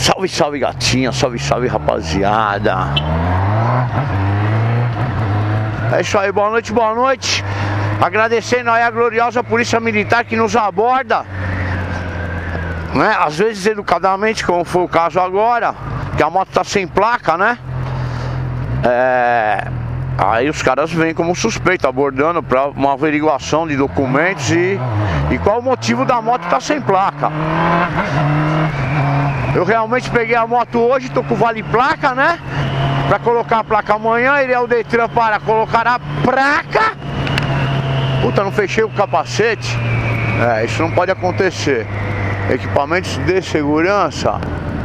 Salve, salve gatinha, salve, salve rapaziada. É isso aí, boa noite, boa noite. Agradecendo aí a gloriosa Polícia Militar que nos aborda, né? Às vezes educadamente, como foi o caso agora, que a moto tá sem placa, né? Aí os caras vêm como suspeito, abordando para uma averiguação de documentos e qual o motivo da moto estar sem placa. Eu realmente peguei a moto hoje, tô com vale placa, né? Para colocar a placa amanhã, irei ao Detran para colocar a placa. Puta, não fechei o capacete. Isso não pode acontecer. Equipamentos de segurança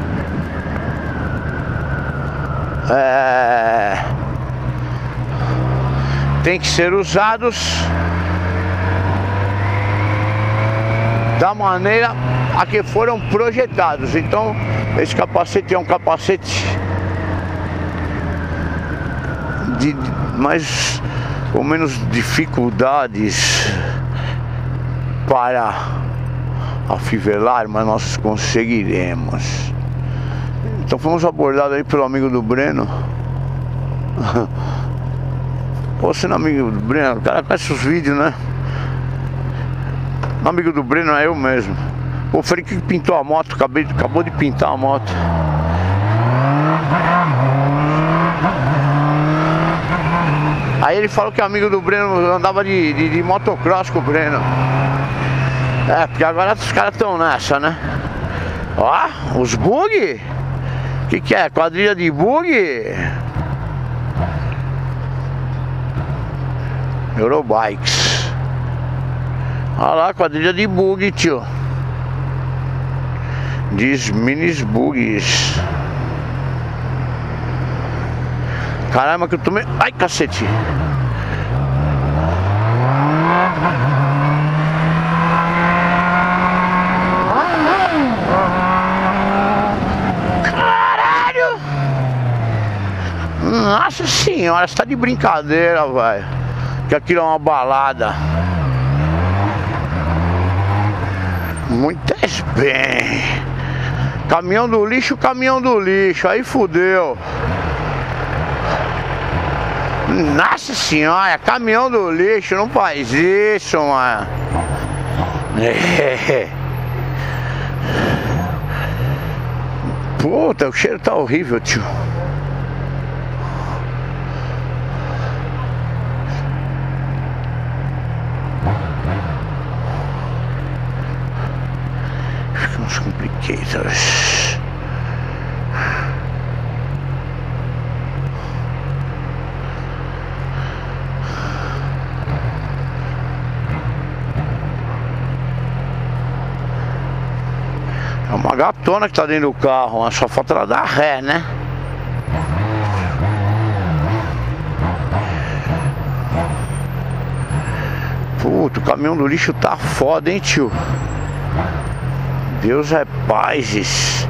tem que ser usados da maneira a que foram projetados. Então esse capacete é um capacete de mais ou menos dificuldades para afivelar, mas nós conseguiremos. Então fomos abordados aí pelo amigo do Breno. Pô, sendo amigo do Breno, o cara conhece os vídeos, né? O amigo do Breno é eu mesmo. Pô, foi ele que pintou a moto, acabou de pintar a moto. Aí ele falou que amigo do Breno andava de motocross com o Breno. Porque agora os caras estão nessa, né? Ó, os bug? Que é? Quadrilha de bug? Eurobikes. Olha lá, quadrilha de bug, tio. Diz minis bugs. Caramba, que eu tomei. Ai, cacete. Caralho! Nossa senhora, você tá de brincadeira, velho. Que aquilo é uma balada. Muito bem. Caminhão do lixo, aí fudeu. Nossa senhora, caminhão do lixo, não faz isso, mano. Puta, o cheiro tá horrível, tio. Fica uns complicators. É uma gatona que tá dentro do carro, mas só falta ela dar ré, né? Puta, o caminhão do lixo tá foda, hein, tio? Deus é pazes.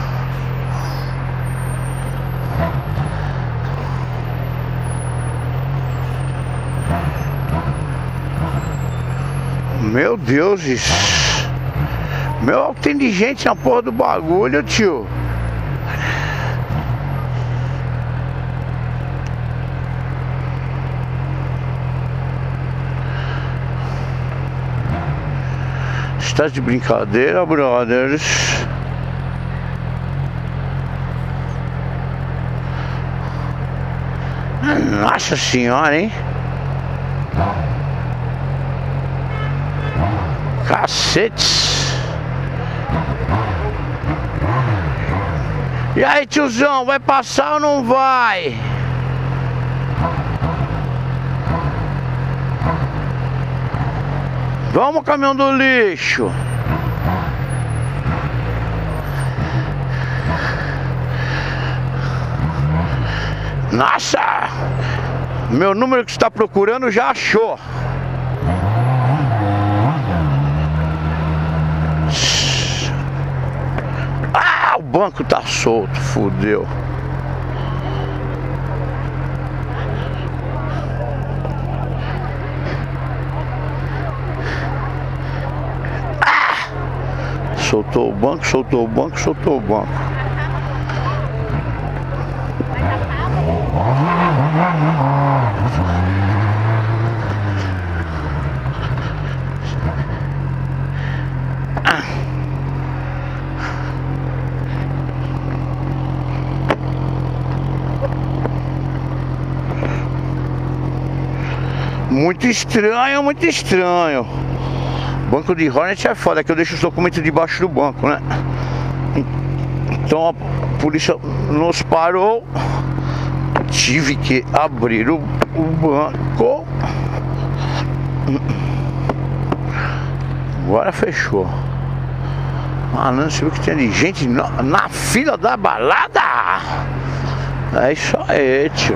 Meu Deus, isso. Meu, tem de gente na porra do bagulho, tio. Está de brincadeira, brothers? Nossa senhora, hein? Cacetes. E aí, tiozão, vai passar ou não vai? Vamos, caminhão do lixo. Nossa! Meu número que você está procurando já achou. Ah, o banco tá solto, fudeu. Soltou o banco, soltou o banco, soltou o banco. Muito estranho, muito estranho. Banco de Hornet é foda, que eu deixo os documentos debaixo do banco, né? Então a polícia nos parou. Tive que abrir o banco. Agora fechou. Ah, não sei o que tem de gente na fila da balada. É isso aí, tio.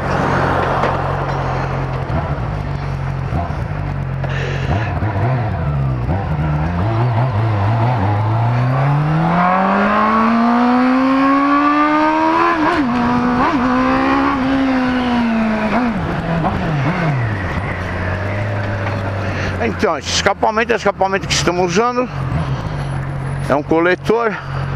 Então, esse escapamento é o escapamento que estamos usando. É um coletor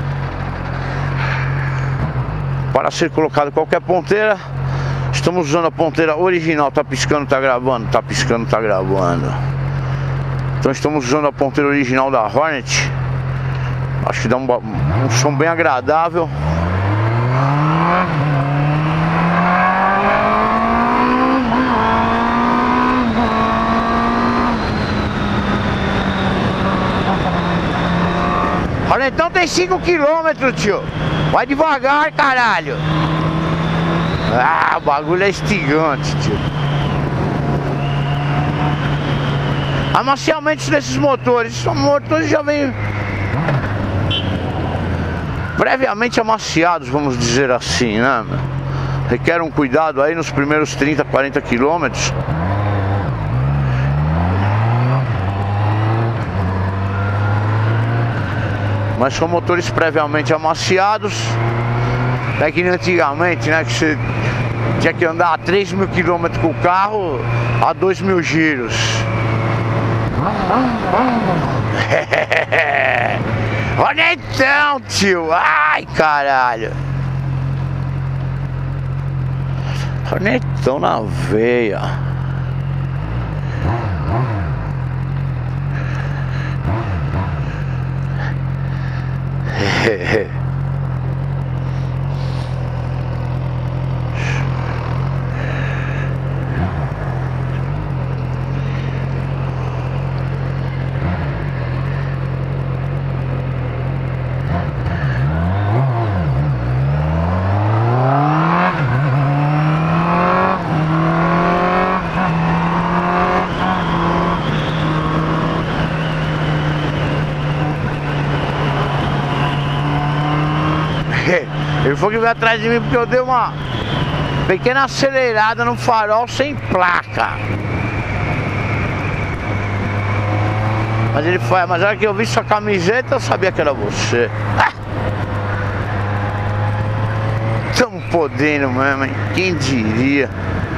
para ser colocado qualquer ponteira. Estamos usando a ponteira original. Tá piscando, tá gravando. Tá piscando, tá gravando. Então estamos usando a ponteira original da Hornet. Acho que dá um som bem agradável. Então tem 5 km, tio. Vai devagar, caralho. Ah, o bagulho é instigante, tio. Amaciamentos desses motores. São motores já vêm previamente amaciados, vamos dizer assim, né? Requer um cuidado aí nos primeiros 30, 40 quilômetros. Mas são motores previamente amaciados. É que antigamente, né, que você tinha que andar a 3.000 km com o carro a 2.000 giros. Olha então, tio. Ai, caralho. Olha então na veia. Ele foi que veio atrás de mim porque eu dei uma pequena acelerada no farol sem placa. Mas ele foi, mas na hora que eu vi sua camiseta eu sabia que era você. Tão podendo mesmo, hein? Quem diria?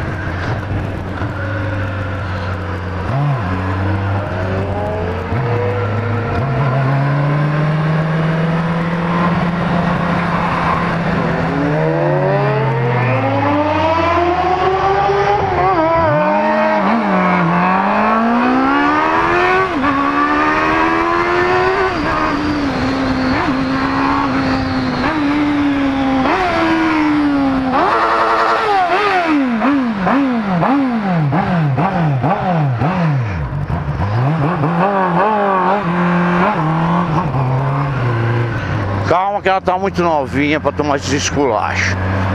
Calma que ela tá muito novinha pra tomar esse esculacho.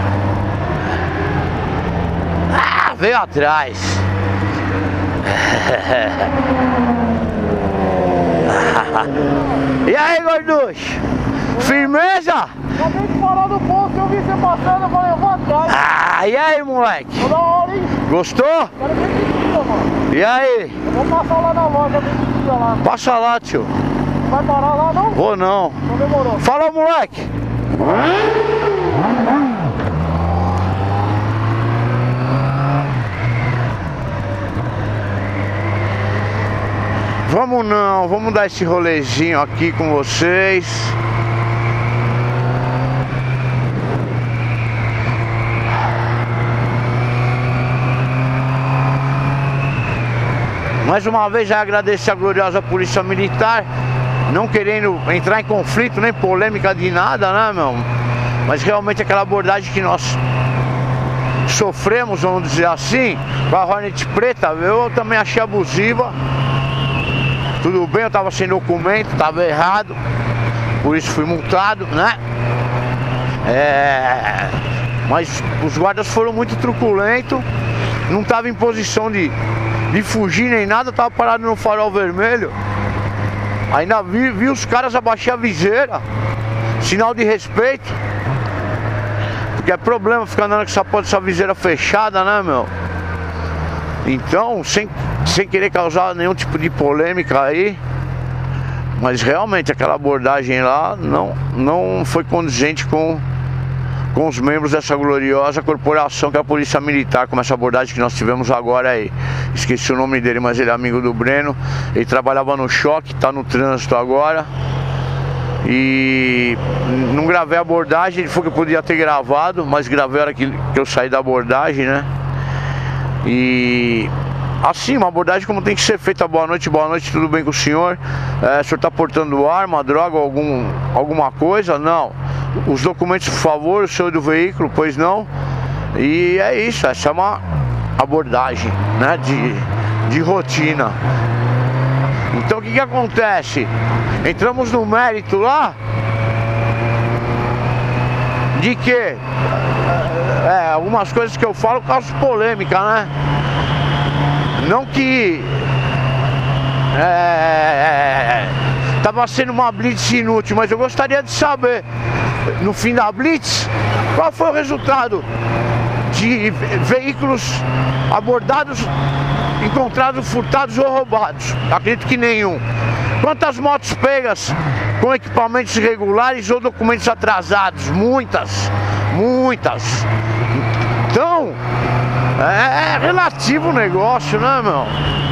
Ah, veio atrás. E aí, gorducho? Firmeza? Acabei de parar no posto, eu vi você passando, eu falei, eu vou atrás. Ah, e aí, moleque? Tô da hora, hein? Gostou? Quero ver que dia, mano. E aí? Eu vou passar lá na loja, ver que dia lá. Passa lá, tio. Vai parar lá, não? Vou não. Então demorou. Fala, moleque. Vamos não, vamos dar esse rolezinho aqui com vocês. Mais uma vez agradecer a gloriosa Polícia Militar, não querendo entrar em conflito, nem polêmica de nada, né, meu? Mas realmente aquela abordagem que nós sofremos, vamos dizer assim, com a Hornet preta, eu também achei abusiva. Tudo bem, eu tava sem documento, tava errado, por isso fui multado, né? Mas os guardas foram muito truculentos, não tava em posição de fugir nem nada, tava parado no farol vermelho. Ainda vi os caras abaixar a viseira, sinal de respeito. Porque é problema ficar andando com essa porta dessa viseira fechada, né, meu? Então, sem querer causar nenhum tipo de polêmica aí, mas realmente aquela abordagem lá não foi condizente com os membros dessa gloriosa corporação que é a Polícia Militar, como essa abordagem que nós tivemos agora aí. Esqueci o nome dele, mas ele é amigo do Breno, ele trabalhava no choque, tá no trânsito agora. E não gravei a abordagem, ele falou que eu podia ter gravado, mas gravei a hora que eu saí da abordagem, né? E assim, uma abordagem como tem que ser feita. Boa noite, tudo bem com o senhor? O senhor está portando arma, droga, alguma coisa? Não. Os documentos, por favor, o senhor do veículo, pois não? E é isso, essa é uma abordagem, né, de rotina. Então o que acontece? Entramos no mérito lá de que algumas coisas que eu falo causam polêmica, né? Não que tava sendo uma blitz inútil, mas eu gostaria de saber, no fim da blitz, qual foi o resultado de veículos abordados, encontrados furtados ou roubados. Acredito que nenhum. Quantas motos pegas com equipamentos irregulares ou documentos atrasados? Muitas. Então, é relativo o negócio, né, meu?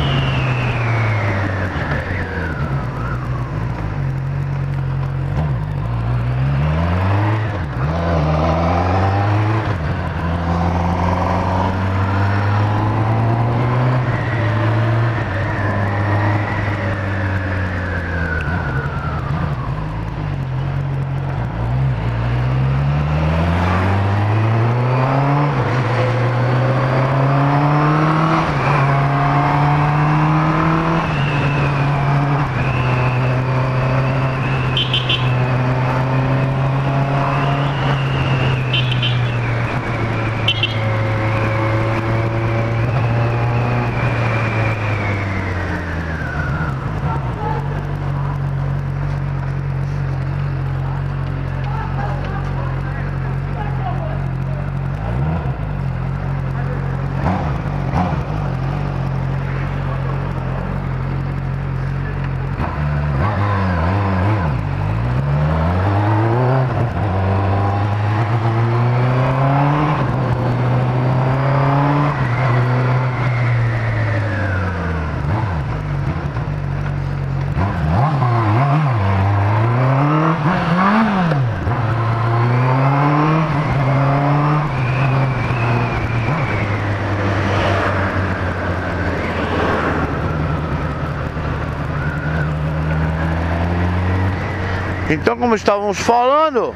Então, como estávamos falando,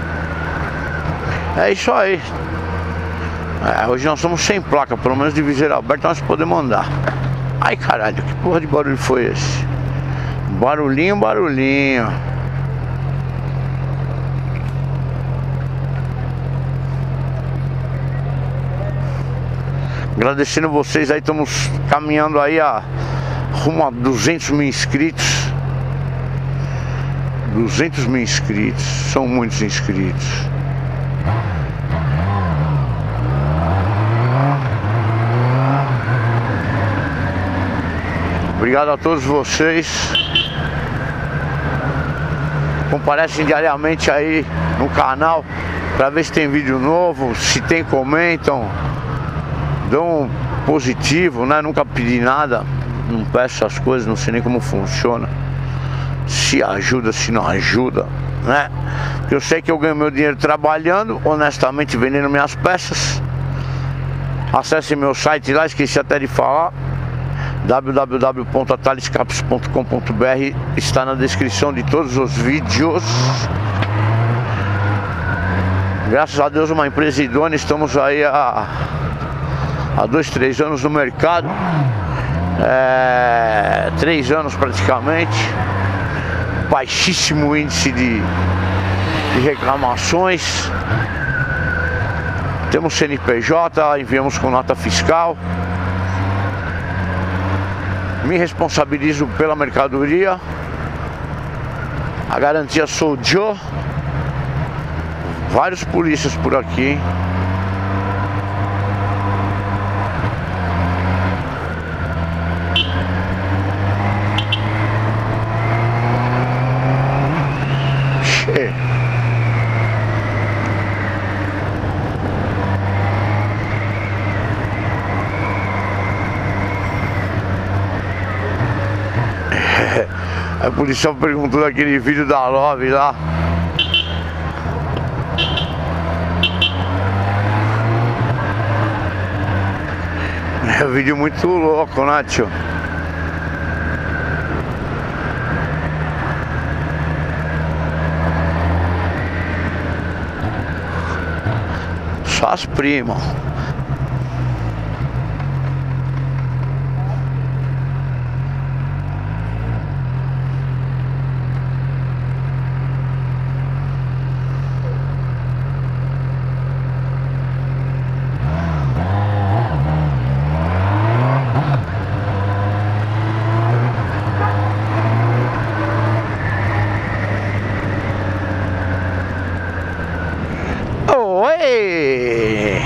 é isso aí. Hoje nós somos sem placa, pelo menos de viseira aberta nós podemos andar. Ai caralho, que porra de barulho foi esse? Barulhinho. Agradecendo vocês aí, estamos caminhando aí rumo a 200 mil inscritos. 200 mil inscritos, são muitos inscritos. Obrigado a todos vocês. Comparecem diariamente aí no canal para ver se tem vídeo novo, se tem, comentam, dão um positivo, né? Nunca pedi nada, não peço as coisas, não sei nem como funciona. Se ajuda, se não ajuda, né? Eu sei que eu ganho meu dinheiro trabalhando, honestamente, vendendo minhas peças. Acesse meu site lá, esqueci até de falar, www.atalescapes.com.br está na descrição de todos os vídeos. Graças a Deus, uma empresa idônea. Estamos aí há 2, 3 anos no mercado, 3 anos praticamente. Baixíssimo índice de reclamações. Temos CNPJ, enviamos com nota fiscal. Me responsabilizo pela mercadoria. A garantia sou Joe. Vários polícias por aqui. A policial perguntou daquele vídeo da Love lá. É um vídeo muito louco, né, tio? Só as primas. Oi!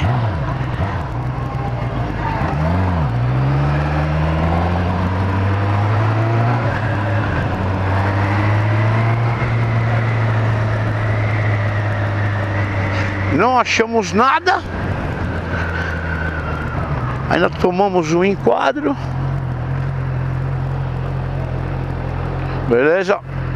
Não achamos nada. Ainda tomamos um enquadro. Beleza?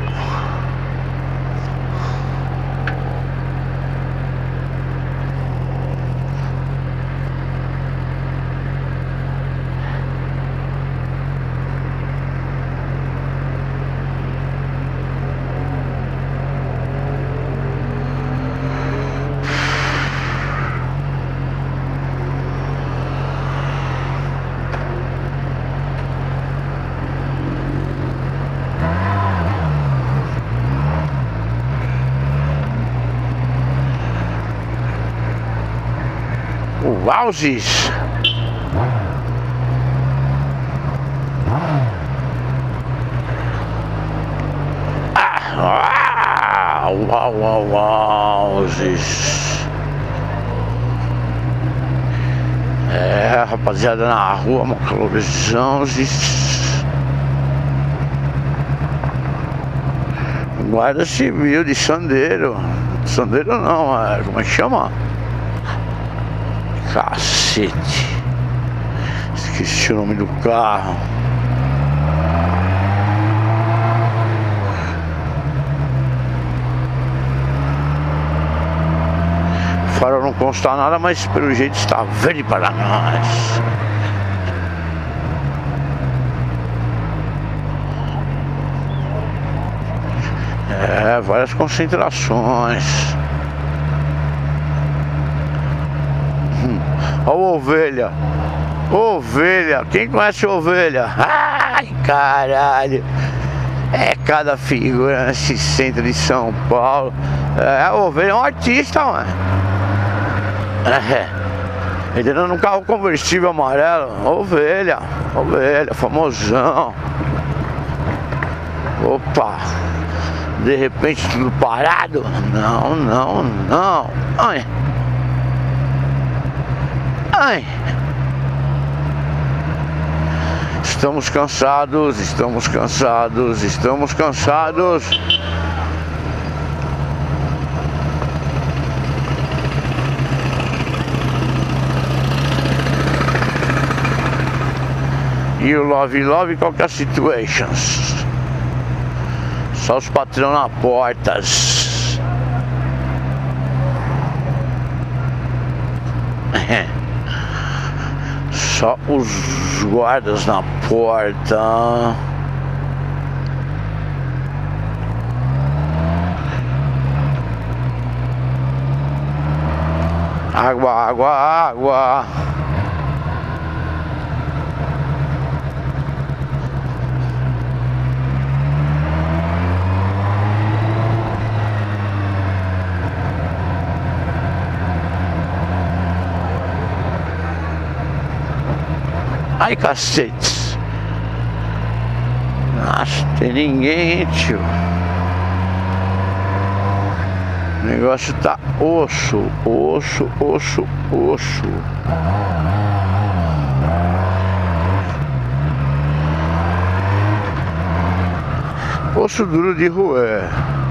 Wowzes! Wowzes! Rapaziada na rua, uma calorzão. Guarda Civil de Sandeiro. Sandeiro não, como é que chama? Cacete, esqueci o nome do carro. O farol não consta nada, mas pelo jeito está verde para nós. Várias concentrações. Ó, ovelha. Ovelha. Quem conhece ovelha? Ai, caralho. É cada figura nesse centro de São Paulo. A ovelha é um artista, mano. Ele anda num carro conversível amarelo. Ovelha. Ovelha, famosão. Opa. De repente tudo parado. Não, não, não. Ai. Ai. Estamos cansados, estamos cansados, estamos cansados. E o love qualquer situations. Só os patrão na portas. Só Só os guardas na porta. Água, água, água. Ai, cacete. Nossa, tem ninguém, tio. O negócio tá osso, osso, osso, osso. Osso duro de roer.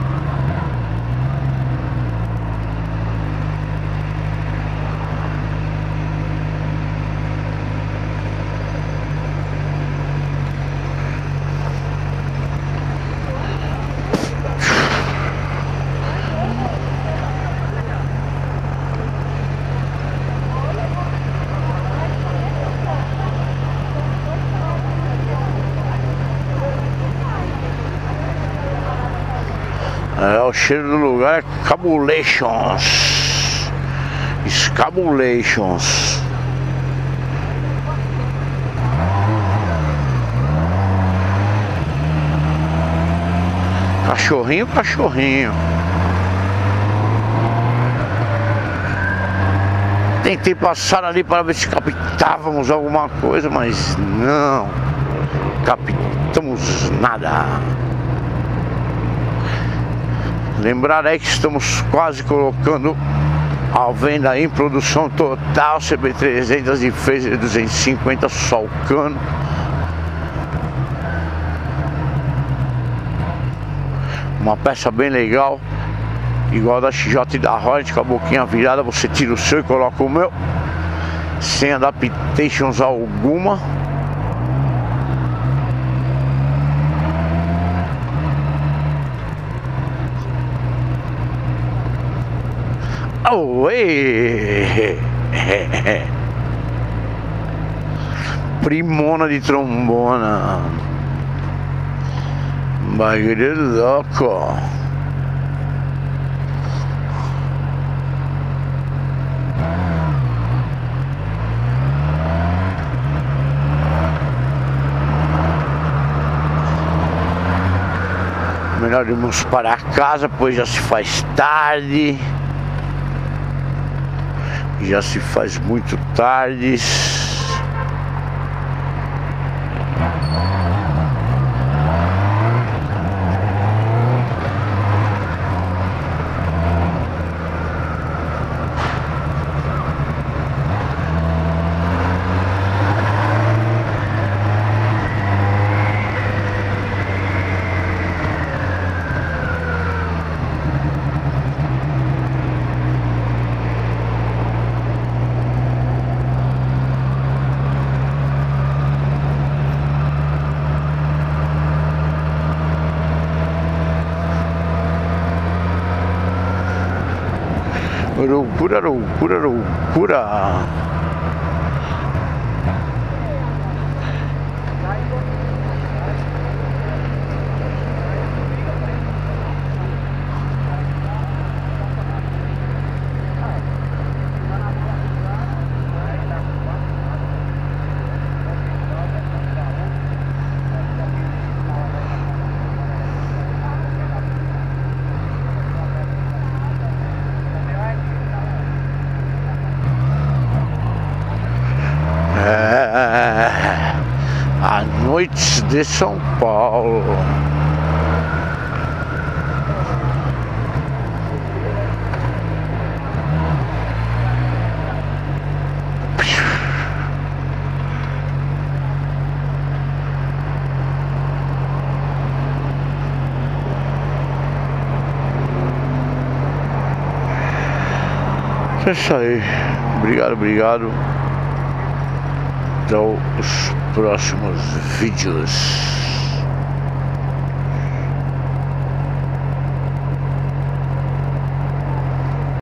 O cheiro do lugar é Cabulations. Scabulations. Cachorrinho, cachorrinho. Tentei passar ali para ver se captávamos alguma coisa, mas não captamos nada. Lembrar aí que estamos quase colocando à venda em produção total CB300 e Phaser 250 Solcano. Uma peça bem legal, igual da XJ e da Hornet, com a boquinha virada. Você tira o seu e coloca o meu, sem adaptations alguma. Oi! Primona de trombona. Bagulho louco. Melhor irmos para casa, pois já se faz tarde. Já se faz muito tarde. Loucura, loucura, loucura. A noites de São Paulo. É isso aí. Obrigado, obrigado. Até os próximos vídeos.